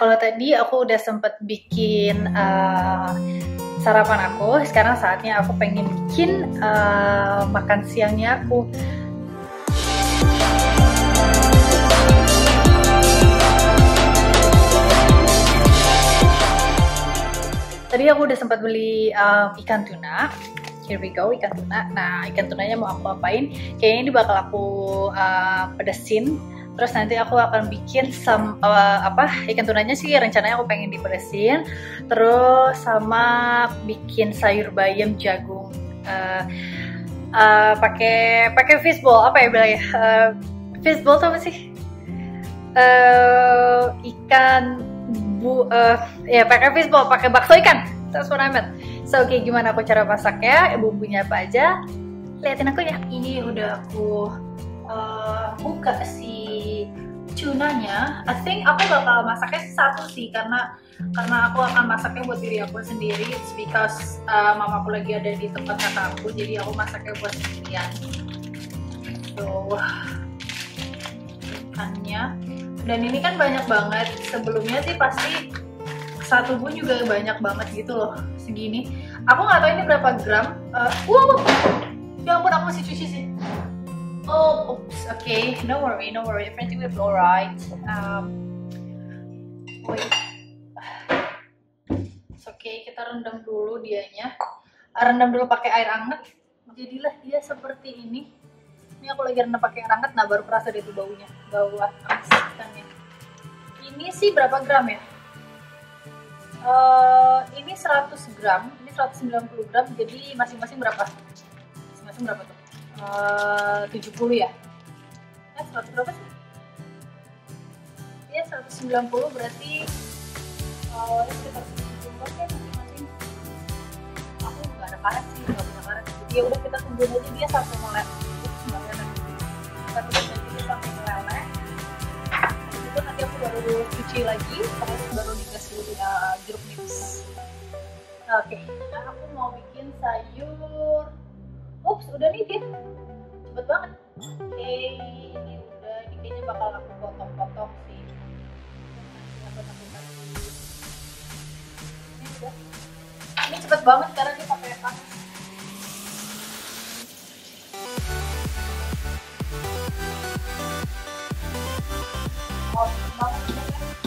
kalau tadi aku udah sempet bikin sarapan aku. Sekarang saatnya aku pengen bikin makan siangnya aku. Tadi aku udah sempat beli ikan tuna. Here we go, ikan tuna. Nah, ikan tunanya mau aku apain? Kayaknya ini bakal aku pedesin. Terus nanti aku akan bikin ikan tunanya sih rencananya aku pengen dipedesin. Terus sama bikin sayur bayam jagung. Pakai fishball, apa ya bilangnya? Fishball itu apa sih? Ya pakai fishball, pakai bakso ikan. That's what I meant. So, oke, gimana aku cara masaknya? Bumbunya apa aja? Liatin aku ya. Ini udah aku buka si tunanya. I think aku bakal masaknya satu sih karena aku akan masaknya buat diri aku sendiri. It's because mamaku lagi ada di tempat kakakku, jadi aku masaknya buat sendirian. So, ikannya. Dan ini kan banyak banget. Sebelumnya sih pasti satu bun juga banyak banget gitu loh, segini. Aku nggak tahu ini berapa gram. Ya ampun, aku masih cuci sih. Oh, oops, okay, no worry, everything will be alright. Wait, it's okay, kita rendam dulu dianya. Rendam dulu pakai air hangat. Jadilah dia seperti ini. Ini aku lagi rendam pakai air hangat, nah baru kerasa dia tuh baunya, bau ikannya. Ini sih berapa gram ya? Ini 100 gram, ini 190 gram, jadi masing-masing berapa? Masing-masing berapa tuh? 70 ya? 100 berapa sih? Ya 190 berarti sekitar 70 kan masing-masing. Aku nggak ada karet sih, nggak punya karet. Jadi ya udah kita tungguin aja dia sampai meleleh. Kita tungguin aja dia sampai meleleh. Itu nanti aku baru cuci lagi, terus baru dikasih jeruk nipis. Oke, nah aku mau bikin sayur. Ups, udah nih dia. Cepet banget. Oke, ini udah. Ini kayaknya bakal aku potong-potong sih. Ini udah. Ini cepet banget karena dia pakai panas. Oh, cepet banget ya.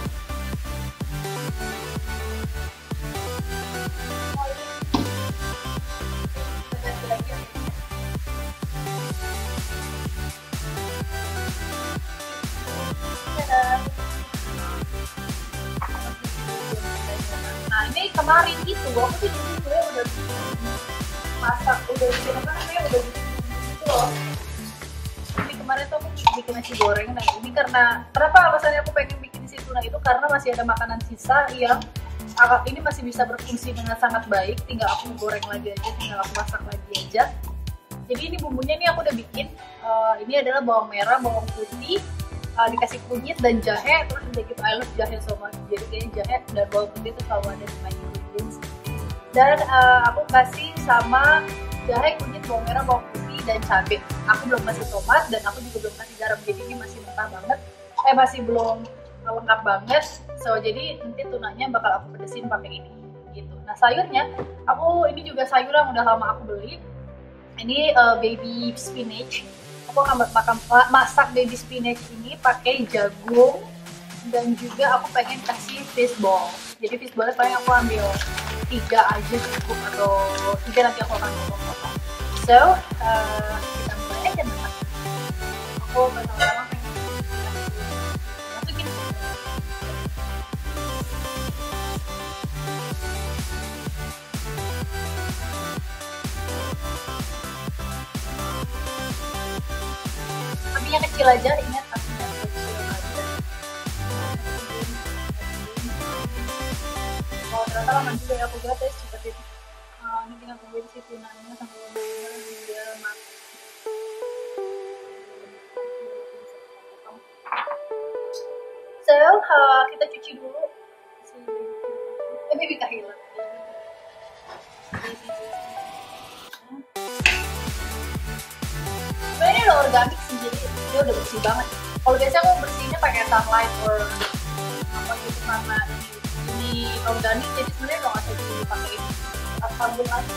Nah ini kemarin itu aku tuh jadi sebenarnya udah masak, udah bikin apa namanya, udah bikin gitu loh. Ini kemarin tuh aku bikin nasi goreng. Nah ini karena kenapa alasannya aku pengen bikin si tuna itu karena masih ada makanan sisa yang ini masih bisa berfungsi dengan sangat baik. Tinggal aku goreng lagi aja, tinggal aku masak lagi aja. Jadi ini bumbunya nih aku udah bikin. Ini adalah bawang merah, bawang putih, dikasih kunyit dan jahe. Terus udah gitu, I love jahe so much. Jadi kayaknya jahe dan bawang putih itu selalu ada di my ingredients. Dan aku kasih sama jahe, kunyit, bawang merah, bawang putih, dan cabai. Aku belum kasih tomat dan aku juga belum kasih garam. Jadi ini masih mentah banget. Masih belum lengkap banget. So jadi nanti tunanya bakal aku pedesin pakai ini. Gitu. Nah sayurnya, ini juga sayur yang udah lama aku beli. Ini baby spinach. Aku akan masak baby spinach ini pakai jagung dan juga aku pengen kasih fishball. Jadi fishballnya paling aku ambil 3 aja cukup, atau 3 nanti aku akan potong-potong. So kita mulai aja masak. Aku pertama-tama pengen masukin. Apinya kecil aja, ingat apinya kecil aja. Oh ternyata lama juga ya aku buat ya, cepet itu. Ini tinggal tungguin si tunanya sampai benar-benar dia matang. So kita cuci dulu si baby kahila. Ini udah organik sih, jadi dia udah bersih banget. Kalau biasanya aku bersihnya pakai sunlight or apa gitu karena ini organik, jadi sebenarnya nggak usah dipakai sabun lagi.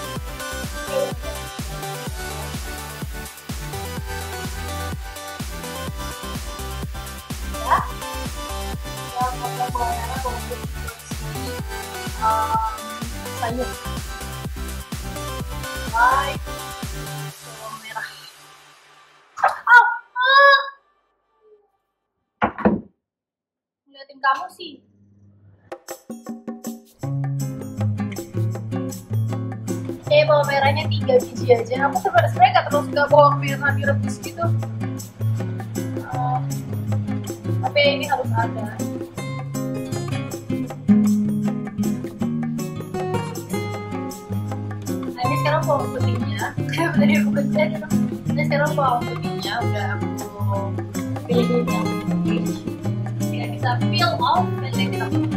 Ya, yang warna bawang merah, bawang putih, sayur, baik, bawang merah. Ngeliatin kamu sih. Bawang merahnya 3 biji aja. Aku sebenarnya nggak terlalu suka bawang merah direbus gitu. Tapi ini harus ada. Nah, ini sekarang bawang putihnya. Kayak tadi aku baca gitu. Ini sekarang bawang putihnya udah aku pilihin yang putih. Tinggal kita peel off dan kita potong.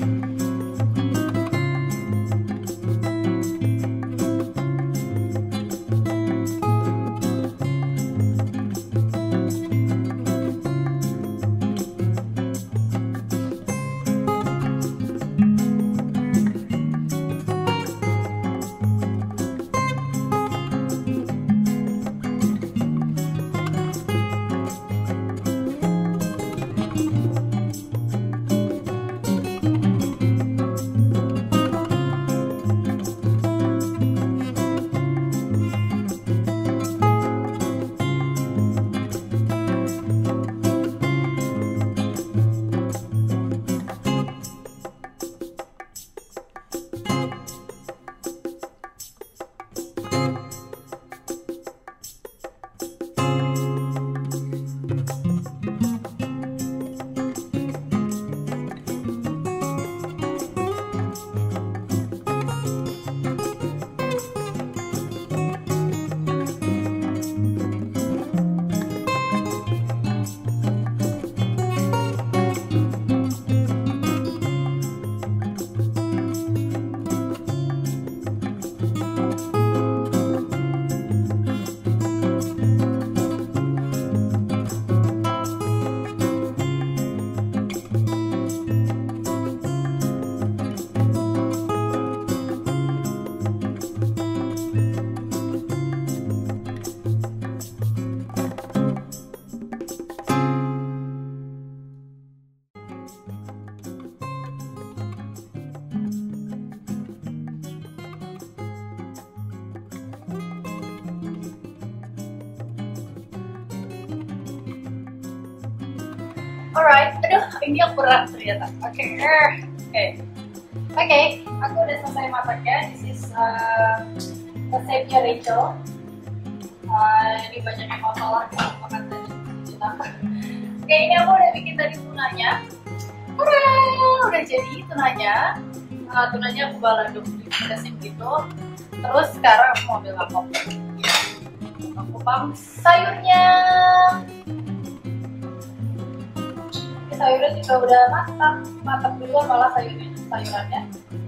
Alright, aduh ini yang berat ternyata. Oke, aku udah selesai masaknya. This is resepnya Rachel. Ini banyak yang masalah kalau makan tadi. Oke, ini aku udah bikin tadi tunanya. Udah jadi tunanya. Tunanya aku balado pedasin gitu. Terus sekarang aku mau ambil lauk. Aku pam sayurnya. Sayurnya juga udah matang duluan malah sayurannya.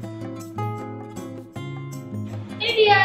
Ini dia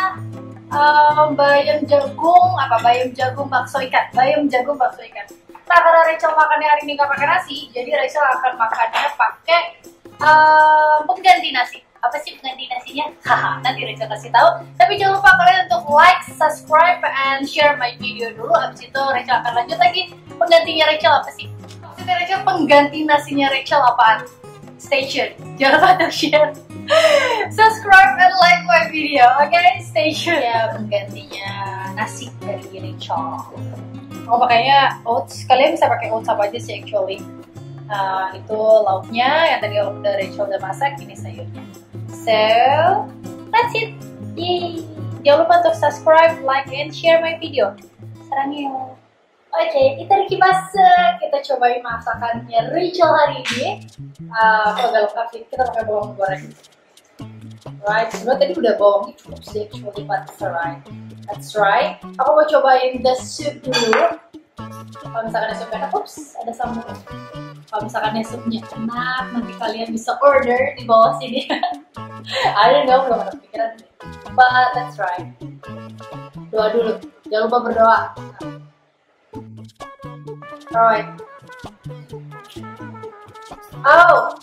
bayam jagung bakso ikan. Nah, karena Rachel makannya hari ini nggak pakai nasi, jadi Rachel akan makannya pakai pengganti nasi. Apa sih pengganti nasinya? Haha, nanti Rachel kasih tahu. Tapi jangan lupa kalian untuk like, subscribe, and share my video dulu. Abis itu Rachel akan lanjut lagi. Penggantinya Rachel apa sih? Rachel pengganti nasinya Rachel apaan? Stay tuned. Jangan lupa untuk share, subscribe, and like my video. Okay, stay tuned. Ya, penggantinya nasi dari Rachel. Oh, makanya oats. Kalian bisa pakai oats apa aja sih actually. Itu lauknya yang tadi udah Rachel udah masak. Ini sayurnya. So, that's it. Yay. Jangan lupa untuk subscribe, like, and share my video. Sarangnya. Oke, kita cobain masakannya Rachel hari ini. Kalau nggak lengkap sih, kita pakai bawang goreng. Right, sebenarnya tadi udah bawangnya cukup sih, actually, but that's right. Aku mau cobain the soup dulu. Kalau misalkan supnya enak, ada sambal. Kalau misalkan supnya enak, nanti kalian bisa order di bawah sini. I don't know, belum ada pikiran. But that's right. Doa dulu, jangan lupa berdoa. Alright. Oh,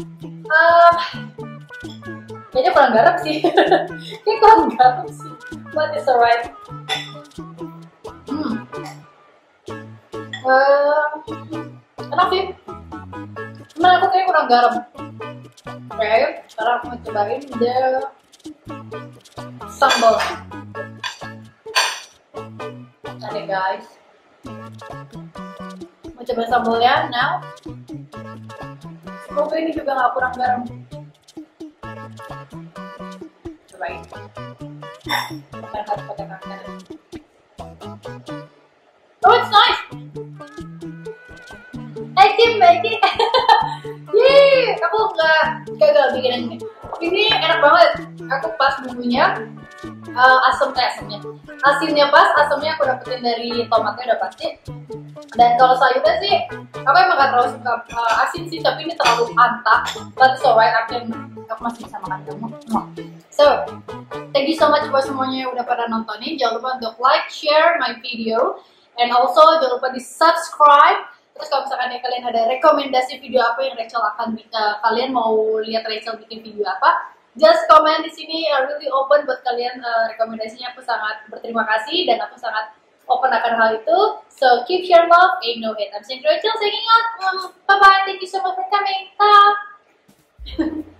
kayaknya kurang garam sih. Kayaknya kurang garam sih. But it's alright. Enak sih. Cuman aku kayaknya kurang garam. Oke, sekarang aku mau cobain the sambal. Oke guys, mau coba sambalnya now. Semoga ini juga nggak kurang garam. Cobain. Pakai harus pakai tangan. Oh, it's nice. I can make it. Yeay, aku nggak gagal bikin ini. Ini enak banget. Aku pas bumbunya, asinnya pas, asamnya aku dapetin dari tomatnya udah pasti. Dan kalau sayurnya sih, aku emang gak terlalu suka asin sih, tapi ini terlalu mantap. But it's alright, aku masih bisa makan kamu. So, thank you so much buat semuanya yang udah pada nontonin. Jangan lupa untuk like, share my video, and also jangan lupa di subscribe. Terus kalau misalkan kalian ada rekomendasi video apa yang Rachel akan kalian mau lihat Rachel bikin video apa, just comment di sini. Really open buat kalian rekomendasinya. Aku sangat berterima kasih dan aku sangat open akan hal itu. So keep share love, ain't no hate. I'm Cindy Rachel signing out. Bye bye. Thank you so much for coming. Ta.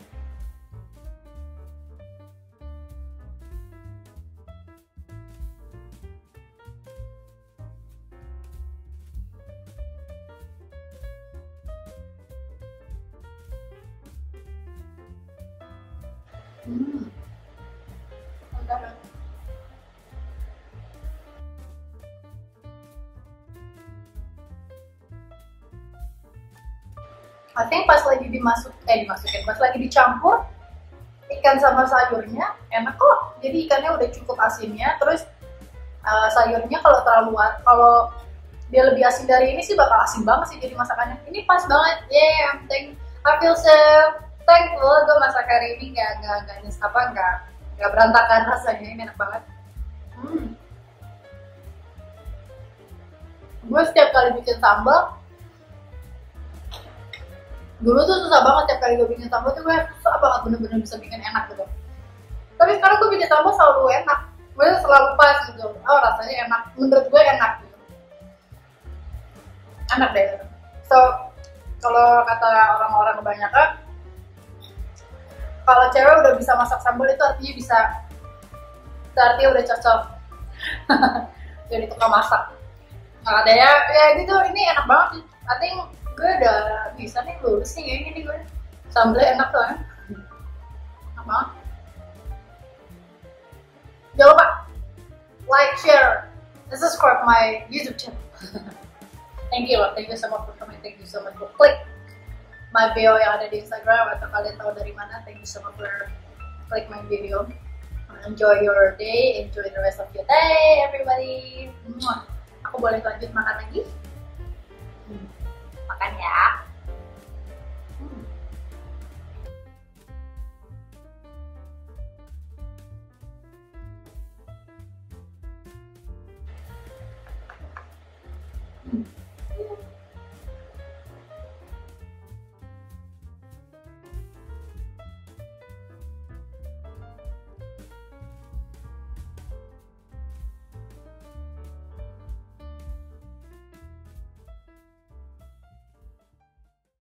I think pas lagi dimasukin, pas lagi dicampur ikan sama sayurnya enak kok. Jadi ikannya udah cukup asinnya, terus sayurnya kalau dia lebih asin dari ini sih bakal asin banget sih jadi masakannya. Ini pas banget. Yeah, I feel so thankful gue masak hari ini nggak berantakan rasanya. Ini enak banget. Gue setiap kali bikin sambal, dulu tuh susah banget tiap kali gue bikin sambal tuh gue susah banget bener-bener bisa bikin enak gitu. Tapi sekarang gue bikin sambal selalu enak, gue selalu pas gitu. Oh rasanya enak, menurut gue enak gitu. Enak deh. So kalau kata orang-orang kebanyakan, kalau cewek udah bisa masak sambal itu artinya udah cocok. Jadi tukang masak. Nggak ada ya gitu. Ini enak banget sih. I think gue udah bisa nih, lulus nih kayaknya nih gue. Sambalnya enak tuh ya. Enak banget. Jangan lupa like, share, and subscribe my YouTube channel. Thank you so much for coming. Thank you so much for click my bio yang ada di Instagram, atau kalian tahu dari mana. Thank you so much for click my video. Enjoy your day, enjoy the rest of your day, everybody. Aku boleh lanjut makan lagi? Makan ya. Hmm.